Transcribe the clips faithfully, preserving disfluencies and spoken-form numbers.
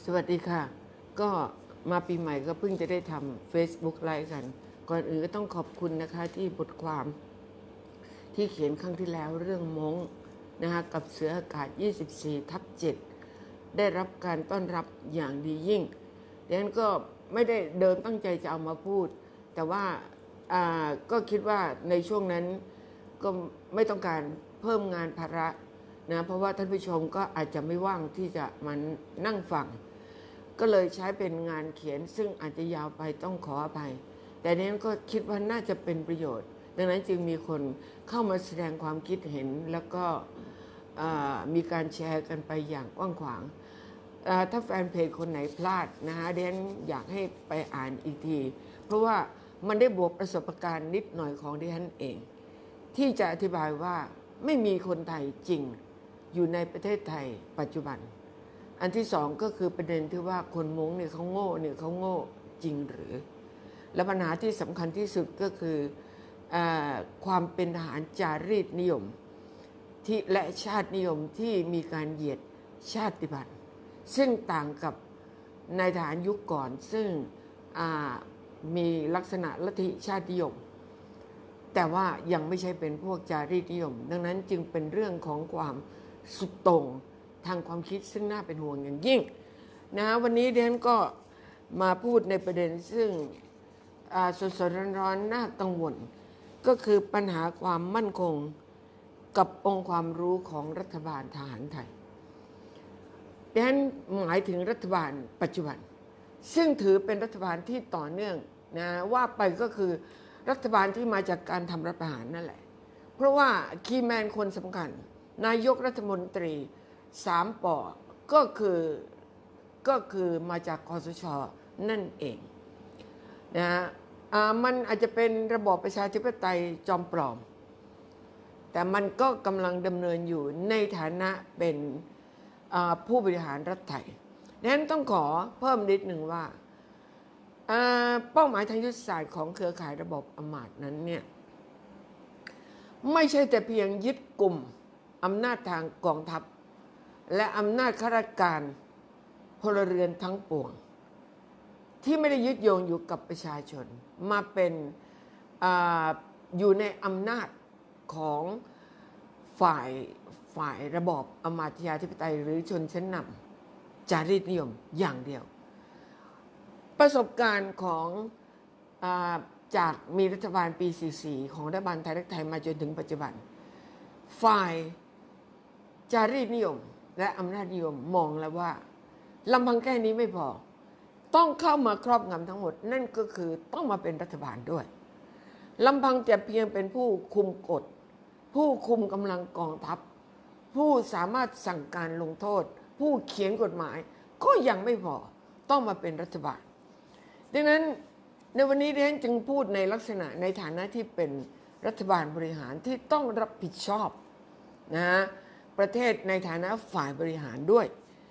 สวัสดีค่ะก็มาปีใหม่ก็เพิ่งจะได้ทำ Facebook ไลฟ์กันก่อนอื่นก็ต้องขอบคุณนะคะที่บทความที่เขียนครั้งที่แล้วเรื่องม้งนะคะกับเสืออากาศ ยี่สิบสี่ทับเจ็ด ได้รับการต้อนรับอย่างดียิ่งดังนั้นก็ไม่ได้เดิมตั้งใจจะเอามาพูดแต่ว่าก็คิดว่าในช่วงนั้นก็ไม่ต้องการเพิ่มงานภาระนะเพราะว่าท่านผู้ชมก็อาจจะไม่ว่างที่จะมานั่งฟังก็เลยใช้เป็นงานเขียนซึ่งอาจจะยาวไปต้องขออภัยแต่นี้ก็คิดว่าน่าจะเป็นประโยชน์ดังนั้นจึงมีคนเข้ามาแสดงความคิดเห็นแล้วก็มีการแชร์กันไปอย่างกว้างขวางถ้าแฟนเพจคนไหนพลาดนะฮะเดนอยากให้ไปอ่านอีกทีเพราะว่ามันได้บวกประสบการณ์นิดหน่อยของดิฉันเองที่จะอธิบายว่าไม่มีคนไทยจริงอยู่ในประเทศไทยปัจจุบันอันที่สองก็คือประเด็นที่ว่าคนม้งเนี่ยเขาโง่เนี่ยเขาโง่จริงหรือและปัญหาที่สำคัญที่สุดก็คืออความเป็นทหารจารีตนิยมที่และชาตินิยมที่มีการเหยียดชาติพันธุ์ซึ่งต่างกับในทหารยุคก่อนซึ่งมีลักษณะลัทธิชาตินิยมแต่ว่ายังไม่ใช่เป็นพวกจารีตนิยมดังนั้นจึงเป็นเรื่องของความสุดโต่งทางความคิดซึ่งน่าเป็นห่วงอย่างยิ่งนะวันนี้เดนก็มาพูดในประเด็นซึ่งสดๆร้อนๆน่ากังวลก็คือปัญหาความมั่นคงกับองค์ความรู้ของรัฐบาลทหารไทยดังนั้นหมายถึงรัฐบาลปัจจุบันซึ่งถือเป็นรัฐบาลที่ต่อเนื่องนะว่าไปก็คือรัฐบาลที่มาจากการทำรัฐประหารนั่นแหละเพราะว่าคีย์แมนคนสำคัญนายกรัฐมนตรีสามปอก็คือก็คือมาจากคสช.นั่นเองนะมันอาจจะเป็นระบอบประชาธิปไตยจอมปลอมแต่มันก็กำลังดำเนินอยู่ในฐานะเป็นผู้บริหารรัฐไทยดังนั้นต้องขอเพิ่มนิดหนึ่งว่าเป้าหมายทางยุทธศาสตร์ของเครือข่ายระบบอำมาตย์นั้นเนี่ยไม่ใช่แต่เพียงยึดกลุ่มอำนาจทางกองทัพและอำนาจข้าราชการพลเรือนทั้งปวงที่ไม่ได้ยึดโยงอยู่กับประชาชนมาเป็น อ, อยู่ในอำนาจของฝ่ายฝ่ายระบอบอำมาตยาธิปไตยหรือชนชั้นนำจารีตนิยมอย่างเดียวประสบการณ์ของอาจากมีรัฐบาลปีสี่สิบสี่ของรัฐบาลไทยรักไทยมาจนถึงปัจจุบันฝ่ายจารีตนิยมและอำนาจนิยมมองแล้วว่าลำพังแค่นี้ไม่พอต้องเข้ามาครอบงำทั้งหมดนั่นก็คือต้องมาเป็นรัฐบาลด้วยลำพังแต่เพียงเป็นผู้คุมกฎผู้คุมกำลังกองทัพผู้สามารถสั่งการลงโทษผู้เขียนกฎหมายก็ยังไม่พอต้องมาเป็นรัฐบาลดังนั้นในวันนี้ดิฉันจึงพูดในลักษณะในฐานะที่เป็นรัฐบาลบริหารที่ต้องรับผิดชอบนะประเทศในฐานะฝ่ายบริหารด้วย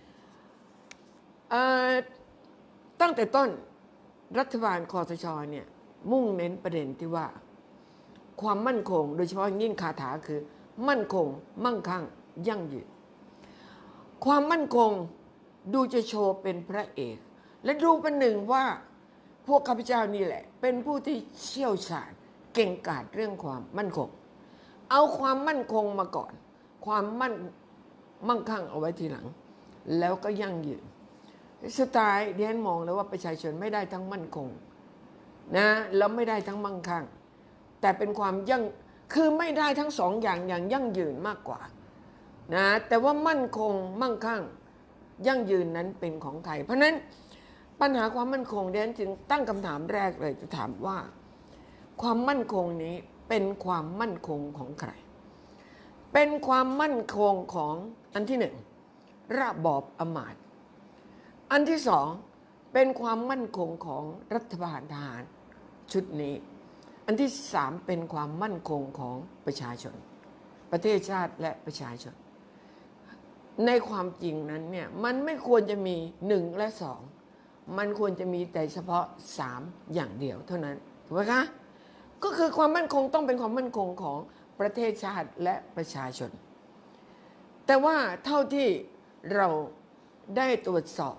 ตั้งแต่ต้นรัฐบาลคสช.เนี่ยมุ่งเน้นประเด็นที่ว่าความมั่นคงโดยเฉพาะยิ่งคาถาคือมั่นคงมั่งคั่งยั่งยืนความมั่นคงดูจะโชว์เป็นพระเอกและดูเป็นหนึ่งว่าพวกข้าพเจ้านี่แหละเป็นผู้ที่เชี่ยวชาญเก่งกาจเรื่องความมั่นคงเอาความมั่นคงมาก่อนความมั่นมั่งคั่งเอาไว้ทีหลังแล้วก็ยั่งยืนสุดท้ายดิฉันมองแล้วว่าประชาชนไม่ได้ทั้งมั่นคงนะแล้วไม่ได้ทั้งมั่งคั่งแต่เป็นความยั่งคือไม่ได้ทั้งสองอย่างอย่างยั่งยืนมากกว่านะแต่ว่ามั่นคงมั่งคั่งยั่งยืนนั้นเป็นของใครเพราะนั้นปัญหาความมั่นคงดิฉันจึงตั้งคำถามแรกเลยจะถามว่าความมั่นคงนี้เป็นความมั่นคงของใครเป็นความมั่นคงของอันที่หนึ่งระบอบอำมาตย์อันที่สองเป็นความมั่นคงของรัฐบาลทหารชุดนี้อันที่สามเป็นความมั่นคงของประชาชนประเทศชาติและประชาชนในความจริงนั้นเนี่ยมันไม่ควรจะมีหนึ่งและสองมันควรจะมีแต่เฉพาะสามอย่างเดียวเท่านั้นถูกไหมคะก็คือความมั่นคงต้องเป็นความมั่นคงของประเทศชาติและประชาชนแต่ว่าเท่าที่เราได้ตรวจสอบ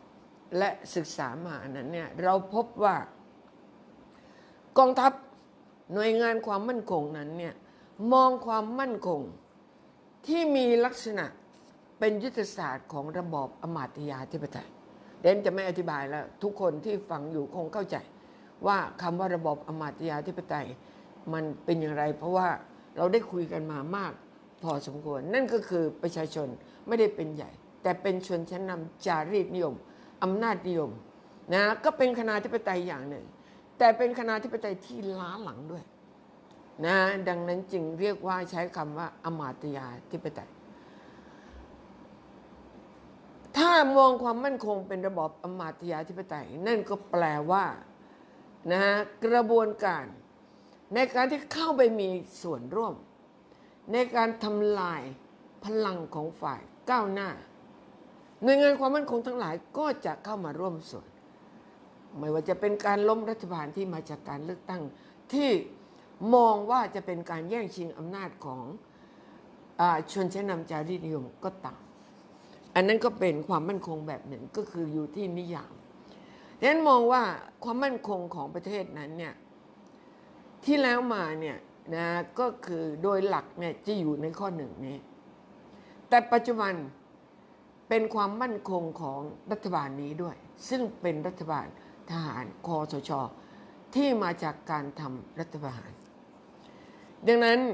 และศึกษามานั้นเนี่ยเราพบว่ากองทัพหน่วยงานความมั่นคงนั้นเนี่ยมองความมั่นคงที่มีลักษณะเป็นยุทธศาสตร์ของระบอบอมาตยาธิปไตยเดนจะไม่อธิบายแล้วทุกคนที่ฟังอยู่คงเข้าใจว่าคำว่าระบอบอมาตยาธิปไตยมันเป็นอย่างไรเพราะว่าเราได้คุยกันมามากพอสมควรนั่นก็คือประชาชนไม่ได้เป็นใหญ่แต่เป็นชนชั้นนำจารีตนิยมอำนาจนิยมนะก็เป็นคณาธิปไตยอย่างหนึ่งแต่เป็นคณาธิปไตยที่ล้าหลังด้วยนะดังนั้นจึงเรียกว่าใช้คำว่าอมาตยาธิปไตยถ้ามองความมั่นคงเป็นระบอบอมาตยาธิปไตยนั่นก็แปลว่านะกระบวนการในการที่เข้าไปมีส่วนร่วมในการทำลายพลังของฝ่ายก้าวหน้าหน่วยงานความมั่นคงทั้งหลายก็จะเข้ามาร่วมส่วนไม่ว่าจะเป็นการล้มรัฐบาลที่มาจากการเลือกตั้งที่มองว่าจะเป็นการแย่งชิงอำนาจของชนชั้นนำจารีตนิยมก็ตามอันนั้นก็เป็นความมั่นคงแบบหนึ่งก็คืออยู่ที่นิยามดังนั้นมองว่าความมั่นคงของประเทศนั้นเนี่ยที่แล้วมาเนี่ยนะก็คือโดยหลักเนี่ยจะอยู่ในข้อหนึ่งนี้แต่ปัจจุบันเป็นความมั่นคงของรัฐบาลนี้ด้วยซึ่งเป็นรัฐบาลทหารคสช.ที่มาจากการทำรัฐประหารดังนั้น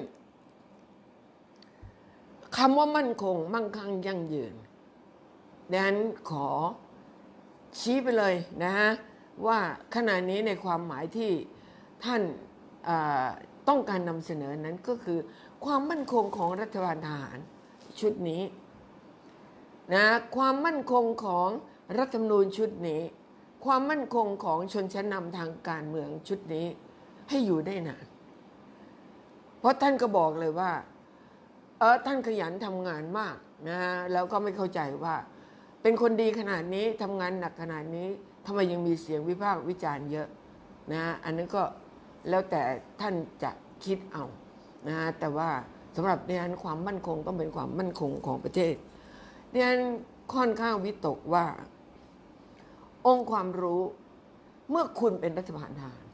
คำว่ามั่นคงมั่งคั่งยั่งยืนดังนั้นขอชี้ไปเลยนะฮะว่าขณะนี้ในความหมายที่ท่านต้องการนำเสนอนั้นก็คือความมั่นคงของรัฐบาลทหารชุดนี้นะความมั่นคงของรัฐธรรมนูญชุดนี้ความมั่นคงของชนชั้นนำทางการเมืองชุดนี้ให้อยู่ได้นานเพราะท่านก็บอกเลยว่าเออท่านขยันทำงานมากนะแล้วก็ไม่เข้าใจว่าเป็นคนดีขนาดนี้ทำงานหนักขนาดนี้ทำไมยังมีเสียงวิพากษ์วิจารณ์เยอะนะอันนั้นก็แล้วแต่ท่านจะคิดเอานะแต่ว่าสำหรับดิฉันความมั่นคงต้องเป็นความมั่นคงของประเทศดิฉันค่อนข้างวิตกว่าองค์ความรู้เมื่อคุณเป็นรัฐบาลทหาร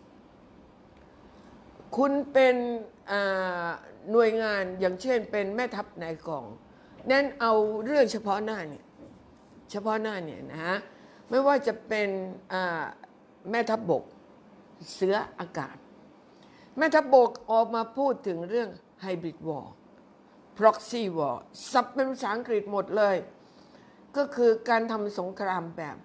คุณเป็นหน่วยงานอย่างเช่นเป็นแม่ทัพนายกองนั่นเอาเรื่องเฉพาะหน้าเนี่ยเฉพาะหน้าเนี่ยนะฮะไม่ว่าจะเป็นแม่ทัพบกเสืออากาศแม่ทัพบกออกมาพูดถึงเรื่อง Hybrid War Proxy War ซับเป็นภาษาอังกฤษหมดเลยก็คือการทำสงครามแบบ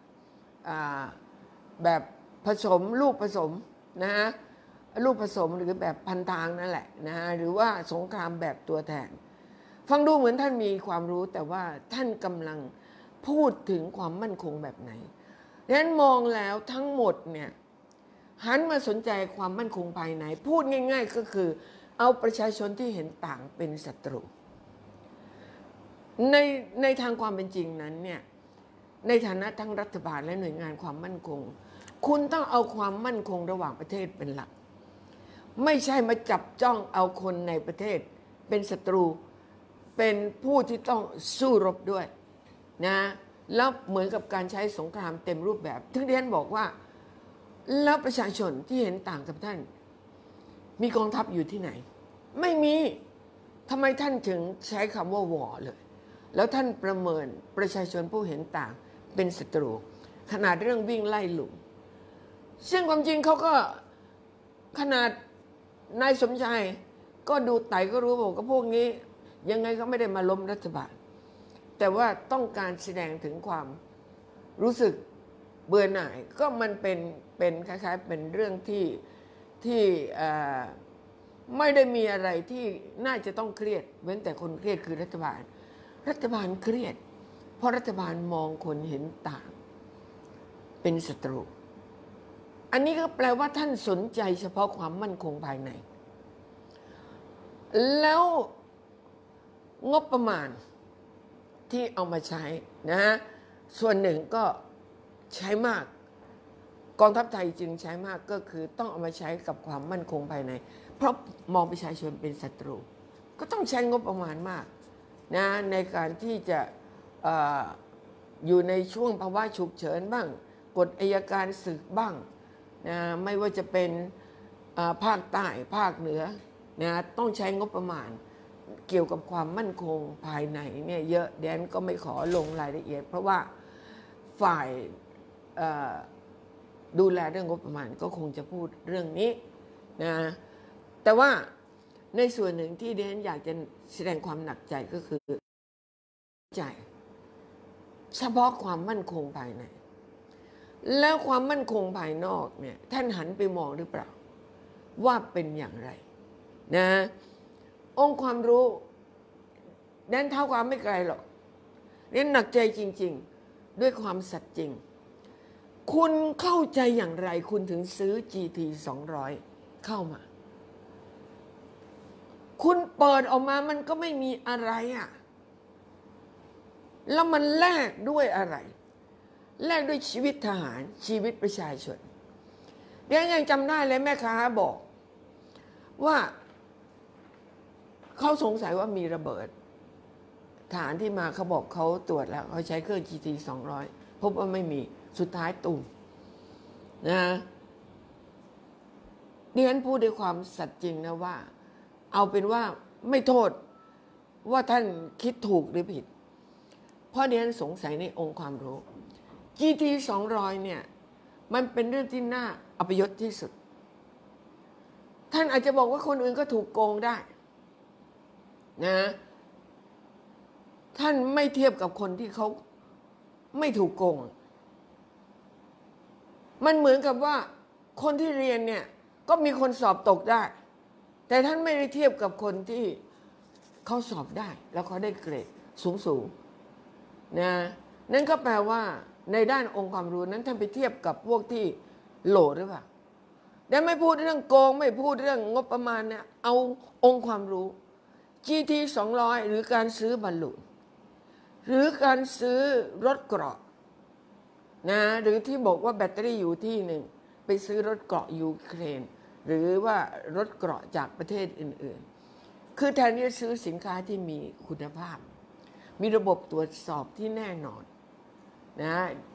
แบบผสมลูกผสมนะฮะลูกผสมหรือแบบพันทางนั่นแหละนะฮะหรือว่าสงครามแบบตัวแทนฟังดูเหมือนท่านมีความรู้แต่ว่าท่านกำลังพูดถึงความมั่นคงแบบไหนดังนั้นมองแล้วทั้งหมดเนี่ยหันมาสนใจความมั่นคงภายในพูดง่ายๆก็คือเอาประชาชนที่เห็นต่างเป็นศัตรูในในทางความเป็นจริงนั้นเนี่ยในฐานะทั้งรัฐบาลและหน่วยงานความมั่นคงคุณต้องเอาความมั่นคงระหว่างประเทศเป็นหลักไม่ใช่มาจับจ้องเอาคนในประเทศเป็นศัตรูเป็นผู้ที่ต้องสู้รบด้วยนะแล้วเหมือนกับการใช้สงครามเต็มรูปแบบถึงที่ท่านบอกว่าแล้วประชาชนที่เห็นต่างกับท่านมีกองทัพอยู่ที่ไหนไม่มีทำไมท่านถึงใช้คำว่าวอร์เลยแล้วท่านประเมินประชาชนผู้เห็นต่างเป็นศัตรูขนาดเรื่องวิ่งไล่ลุมซึ่งความจริงเขาก็ขนาดนายสมชายก็ดูไต่ก็รู้บอกว่าพวกนี้ยังไงก็ไม่ได้มาล้มรัฐบาลแต่ว่าต้องการแสดงถึงความรู้สึกเบื่อหน่ายก็มันเป็นเป็นคล้ายๆเป็นเรื่องที่ที่ไม่ได้มีอะไรที่น่าจะต้องเครียดเว้นแต่คนเครียดคือรัฐบาลรัฐบาลเครียดเพราะรัฐบาลมองคนเห็นต่างเป็นศัตรูอันนี้ก็แปลว่าท่านสนใจเฉพาะความมั่นคงภายในแล้วงบประมาณที่เอามาใช้นะฮะส่วนหนึ่งก็ใช้มากกองทัพไทยจึงใช้มากก็คือต้องเอามาใช้กับความมั่นคงภายในเพราะมองประชาชนเป็นศัตรูก็ต้องใช้งบประมาณมากนะในการที่จะอยู่ในช่วงภาวะฉุกเฉินบ้างกฎอัยการศึกบ้างนะไม่ว่าจะเป็นภาคใต้ภาคเหนือนะต้องใช้งบประมาณเกี่ยวกับความมั่นคงภายในเนี่ยเยอะแดนก็ไม่ขอลงรายละเอียดเพราะว่าฝ่ายดูแลเรื่องงบประมาณก็คงจะพูดเรื่องนี้นะแต่ว่าในส่วนหนึ่งที่เดนอยากจะแสดงความหนักใจก็คือใจเฉพาะความมั่นคงภายในแล้วความมั่นคงภายนอกเนี่ยท่านหันไปมองหรือเปล่าว่าเป็นอย่างไรนะองค์ความรู้แดนเท่าความไม่ไกลหรอกเดนหนักใจจริงๆด้วยความสัตย์จริงคุณเข้าใจอย่างไรคุณถึงซื้อ จี ที สองร้อย เข้ามาคุณเปิดออกมามันก็ไม่มีอะไรอ่ะแล้วมันแลกด้วยอะไรแลกด้วยชีวิตทหารชีวิตประชาชนเดี๋ยวยังจำได้เลยแม่ค้าบอกว่าเขาสงสัยว่ามีระเบิดฐานที่มาเขาบอกเขาตรวจแล้วเขาใช้เครื่อง จี ที สองร้อยพบว่าไม่มีสุดท้ายตุ่มนะดิฉันพูดด้วยความสัตย์จริงนะว่าเอาเป็นว่าไม่โทษว่าท่านคิดถูกหรือผิดเพราะดิฉันสงสัยในองค์ความรู้ จี ที สองร้อย เนี่ยมันเป็นเรื่องที่น่าอัปยศที่สุดท่านอาจจะบอกว่าคนอื่นก็ถูกโกงได้นะท่านไม่เทียบกับคนที่เขาไม่ถูกโกงมันเหมือนกับว่าคนที่เรียนเนี่ยก็มีคนสอบตกได้แต่ท่านไม่ได้เทียบกับคนที่เขาสอบได้แล้วเขาได้เกรดสูงๆนะนั่นก็แปลว่าในด้านองค์ความรู้นั้นท่านไปเทียบกับพวกที่โหลหรือเปล่าแต่ไม่พูดเรื่องโกงไม่พูดเรื่องงบประมาณเนี่ยเอาองค์ความรู้ จี ที สองร้อย หรือการซื้อบอลลูนหรือการซื้อรถเกราะนะหรือที่บอกว่าแบตเตอรี่อยู่ที่หนึ่งไปซื้อรถเกราะยูเครนหรือว่ารถเกราะจากประเทศอื่นๆคือแทนที่จะซื้อสินค้าที่มีคุณภาพมีระบบตรวจสอบที่แน่นอนนะ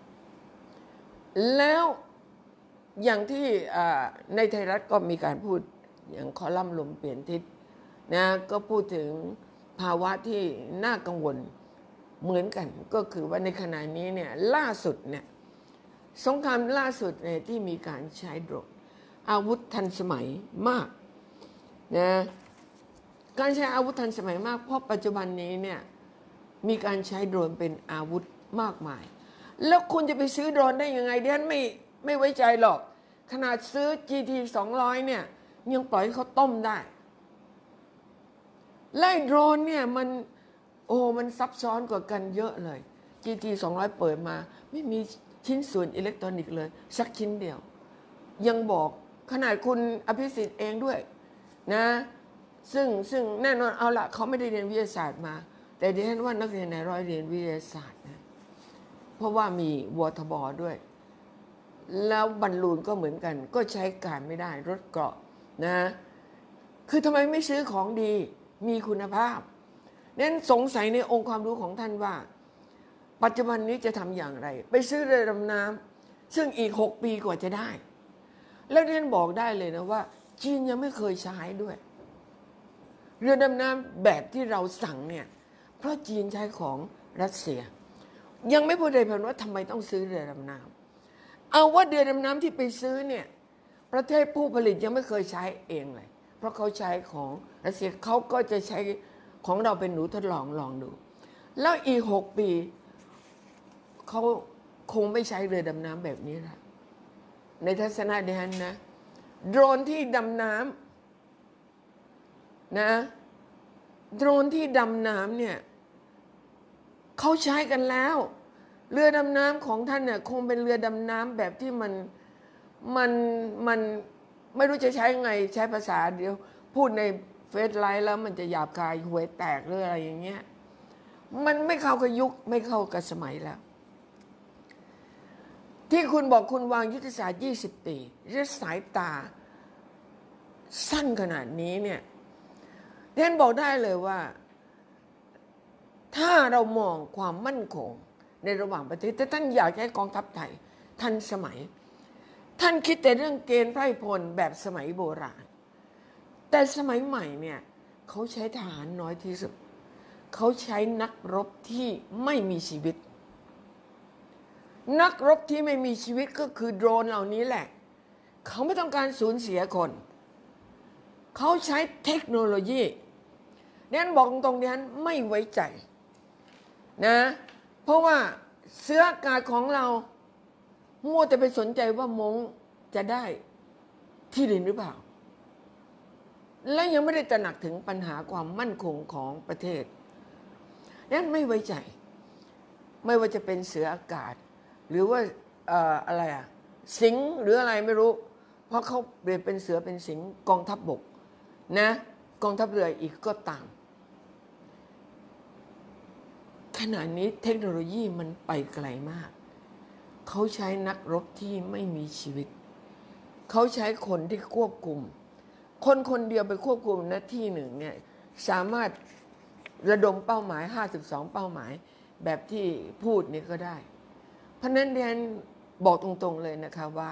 แล้วอย่างที่ในไทยรัฐก็มีการพูดอย่างคอลัมน์ลมเปลี่ยนทิศนะก็พูดถึงภาวะที่น่ากังวลเหมือนกันก็คือว่าในขณะนี้เนี่ยล่าสุดเนี่ยสงครามล่าสุดเนี่ยที่มีการใช้โดรนอาวุธทันสมัยมากนะการใช้อาวุธทันสมัยมากเพราะปัจจุบันนี้เนี่ยมีการใช้โดรนเป็นอาวุธมากมายแล้วคุณจะไปซื้อโดรนได้ยังไงดิฉันไม่ไม่ไว้ใจหรอกขนาดซื้อ จี ที สองร้อย เนี่ยยังปล่อยให้เขาต้มได้ไล่โดรนเนี่ยมันโอ้มันซับซ้อนกว่ากันเยอะเลย จี ที สองร้อย เปิดมาไม่มีชิ้นส่วนอิเล็กทรอนิกส์เลยสักชิ้นเดียวยังบอกขนาดคุณอภิสิทธิ์เองด้วยนะซึ่งซึ่งแน่นอนเอาละเขาไม่ได้เรียนวิทยาศาสตร์มาแต่ดิฉันว่านักเรียนในร้อยเรียนวิทยาศาสตร์นะเพราะว่ามีวทบด้วยแล้วบอลลูนก็เหมือนกันก็ใช้การไม่ได้รถเกราะนะคือทำไมไม่ซื้อของดีมีคุณภาพนั้นสงสัยในองค์ความรู้ของท่านว่าปัจจุบันนี้จะทำอย่างไรไปซื้อเรือดำน้ำซึ่งอีกหกปีกว่าจะได้แล้วเรียนบอกได้เลยนะว่าจีนยังไม่เคยใช้ด้วยเรือดำน้ำแบบที่เราสั่งเนี่ยเพราะจีนใช้ของรัสเซียยังไม่พูดเลยเพียงว่าทำไมต้องซื้อเรือดำน้ำเอาว่าเรือดำน้ำที่ไปซื้อเนี่ยประเทศผู้ผลิตยังไม่เคยใช้เองเลยเพราะเขาใช้ของรัสเซียเขาก็จะใช้ของเราเป็นหนูทดลองลองดูแล้วอีกหกปีเขาคงไม่ใช้เรือดำน้ำแบบนี้ละในทัศนะดิฉันนะโดรนที่ดำน้ำนะโดรนที่ดำน้ำเนี่ยเขาใช้กันแล้วเรือดำน้ำของท่านเนี่ยคงเป็นเรือดำน้ำแบบที่มันมันมันไม่รู้จะใช้ไงใช้ภาษาเดียวพูดในเฟซไลน์แล้วมันจะหยาบคายหวยแตกหรืออะไรอย่างเงี้ยมันไม่เข้ากับยุคไม่เข้ากับสมัยแล้วที่คุณบอกคุณวางยุทธศาสตร์ยี่สิบปีและสายตาสั้นขนาดนี้เนี่ยเรียนบอกได้เลยว่าถ้าเรามองความมั่นคงในระหว่างประเทศแต่ท่านอยากให้กองทัพไทยทันสมัยท่านคิดแต่เรื่องเกณฑ์ไพร่พลแบบสมัยโบราณแต่สมัยใหม่เนี่ยเขาใช้ทหารน้อยที่สุดเขาใช้นักรบที่ไม่มีชีวิตนักรบที่ไม่มีชีวิตก็คือโดรนเหล่านี้แหละเขาไม่ต้องการสูญเสียคนเขาใช้เทคโนโลยีนั้นบอกตรงๆนั้นไม่ไว้ใจนะเพราะว่าเสื้ออากาศของเรามัวแต่ไปสนใจว่ามงจะได้ที่ดินหรือเปล่าและยังไม่ได้ตระหนักถึงปัญหาความมั่นคงของประเทศนั้นไม่ไว้ใจไม่ว่าจะเป็นเสืออากาศหรือว่าเอ่ออะไรอะสิงห์หรืออะไรไม่รู้เพราะเขาเปลี่ยนเป็นเสือเป็นสิงห์กองทัพบกนะกองทัพเรืออีกก็ตามขณะนี้เทคโนโลยีมันไปไกลมากเขาใช้นักรบที่ไม่มีชีวิตเขาใช้คนที่ควบคุมคนคนเดียวไปควบคุมหน้าที่หนึ่งเนี่ยสามารถระดมเป้าหมายห้าสิบสองเป้าหมายแบบที่พูดนี่ก็ได้เพราะนั้นเรียนบอกตรงๆเลยนะคะว่า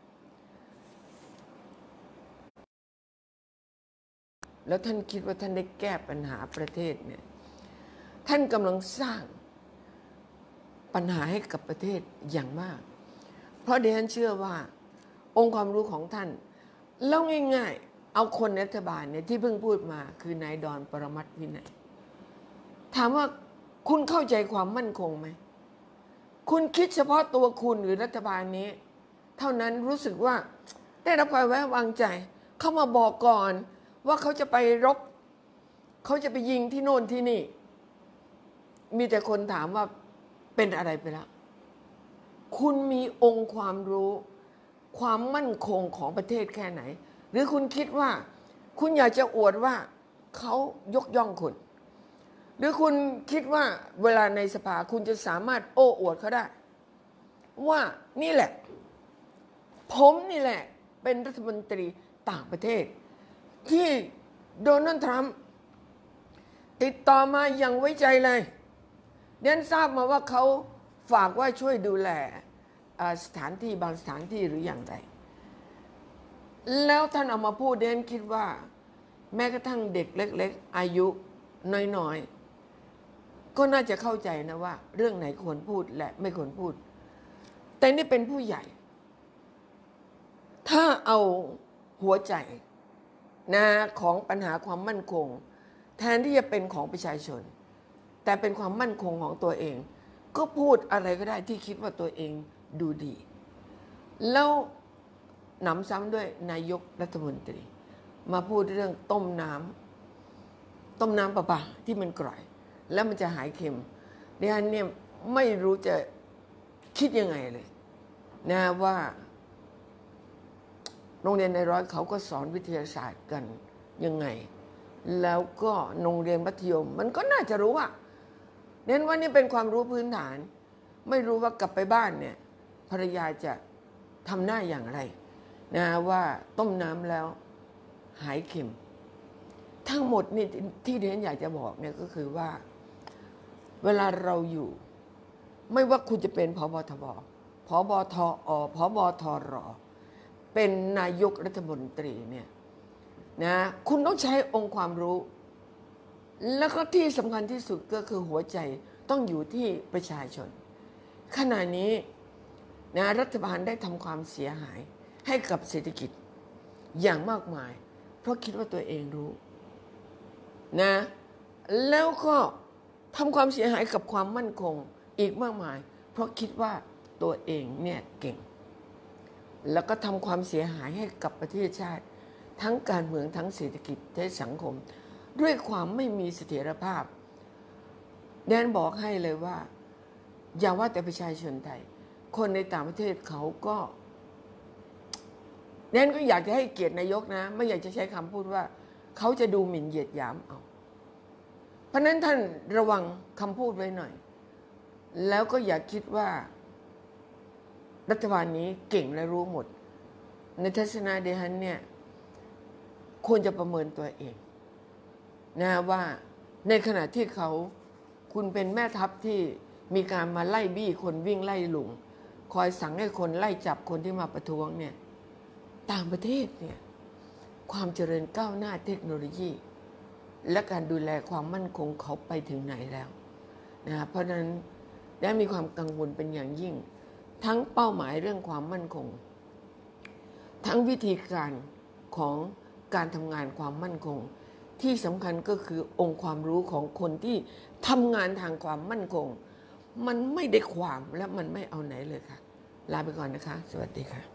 แล้วท่านคิดว่าท่านได้แก้ปัญหาประเทศเนี่ยท่านกำลังสร้างปัญหาให้กับประเทศอย่างมากเพราะดิฉันเชื่อว่าองค์ความรู้ของท่านเล่าง่ายๆเอาคนรัฐบาลเนี่ยที่เพิ่งพูดมาคือนายดอนปรมัตถ์วินัยถามว่าคุณเข้าใจความมั่นคงไหมคุณคิดเฉพาะตัวคุณหรือรัฐบาลนี้เท่านั้นรู้สึกว่าได้รับความไว้วางใจเข้ามาบอกก่อนว่าเขาจะไปรบเขาจะไปยิงที่โน่นที่นี่มีแต่คนถามว่าเป็นอะไรไปแล้วคุณมีองค์ความรู้ความมั่นคงของประเทศแค่ไหนหรือคุณคิดว่าคุณอยากจะอวดว่าเขายกย่องคุณหรือคุณคิดว่าเวลาในสภาคุณจะสามารถโอ้อวดเขาได้ว่านี่แหละผมนี่แหละเป็นรัฐมนตรีต่างประเทศที่โดนัลด์ทรัมป์ติดต่อมาอย่างไว้ใจเลยเดนทราบมาว่าเขาฝากว่าช่วยดูแลสถานที่บางสถานที่หรืออย่างไรแล้วท่านเอามาพูดเดนคิดว่าแม้กระทั่งเด็กเล็กๆอายุน้อยๆก็น่าจะเข้าใจนะว่าเรื่องไหนควรพูดและไม่ควรพูดแต่นี่เป็นผู้ใหญ่ถ้าเอาหัวใจนะของปัญหาความมั่นคงแทนที่จะเป็นของประชาชนแต่เป็นความมั่นคงของตัวเองก็พูดอะไรก็ได้ที่คิดว่าตัวเองดูดีแล้วหนำซ้ำด้วยนายกรัฐมนตรีมาพูดเรื่องต้มน้ำต้มน้ำประปาที่มันกร่อยแล้วมันจะหายเค็มดิฉันเนี่ยไม่รู้จะคิดยังไงเลยนะว่าโรงเรียนในร้อยเขาก็สอนวิทยาศาสตร์กันยังไงแล้วก็โรงเรียนมัธยมมันก็น่าจะรู้ว่าเน้นว่านี่เป็นความรู้พื้นฐานไม่รู้ว่ากลับไปบ้านเนี่ยภรรยาจะทำหน้าอย่างไรนะว่าต้มน้ำแล้วหายเค็มทั้งหมดนี่ที่ดิฉันอยากจะบอกเนี่ยก็คือว่าเวลาเราอยู่ไม่ว่าคุณจะเป็นผบทบผบทอผบทรเป็นนายกรัฐมนตรีเนี่ยนะคุณต้องใช้องค์ความรู้แล้วก็ที่สำคัญที่สุดก็คือหัวใจต้องอยู่ที่ประชาชนขณะนี้นะรัฐบาลได้ทำความเสียหายให้กับเศรษฐกิจอย่างมากมายเพราะคิดว่าตัวเองรู้นะแล้วก็ทำความเสียหายกับความมั่นคงอีกมากมายเพราะคิดว่าตัวเองเนี่ยเก่งแล้วก็ทำความเสียหายให้กับประเทศชาติทั้งการเมืองทั้งเศรษฐกิจและสังคมด้วยความไม่มีเสถียรภาพแดนบอกให้เลยว่าอย่าว่าแต่ประชาชนไทยคนในต่างประเทศเขาก็แดนก็อยากจะให้เกียรตินายกนะไม่อยากจะใช้คำพูดว่าเขาจะดูหมิ่นเหยียดหยามเอาเพราะนั้นท่านระวังคำพูดไว้หน่อยแล้วก็อย่าคิดว่ารัฐบาลนี้เก่งและรู้หมดในทัศนะเดฮันเนี่ยควรจะประเมินตัวเองนะว่าในขณะที่เขาคุณเป็นแม่ทัพที่มีการมาไล่บี้คนวิ่งไล่หลุมคอยสั่งให้คนไล่จับคนที่มาประท้วงเนี่ยต่างประเทศเนี่ยความเจริญก้าวหน้าเทคโนโลยีและการดูแลความมั่นคงเขาไปถึงไหนแล้วนะเพราะฉะนั้นได้มีความกังวลเป็นอย่างยิ่งทั้งเป้าหมายเรื่องความมั่นคงทั้งวิธีการของการทำงานความมั่นคงที่สำคัญก็คือองค์ความรู้ของคนที่ทำงานทางความมั่นคงมันไม่ได้ความและมันไม่เอาไหนเลยค่ะลาไปก่อนนะคะสวัสดีค่ะ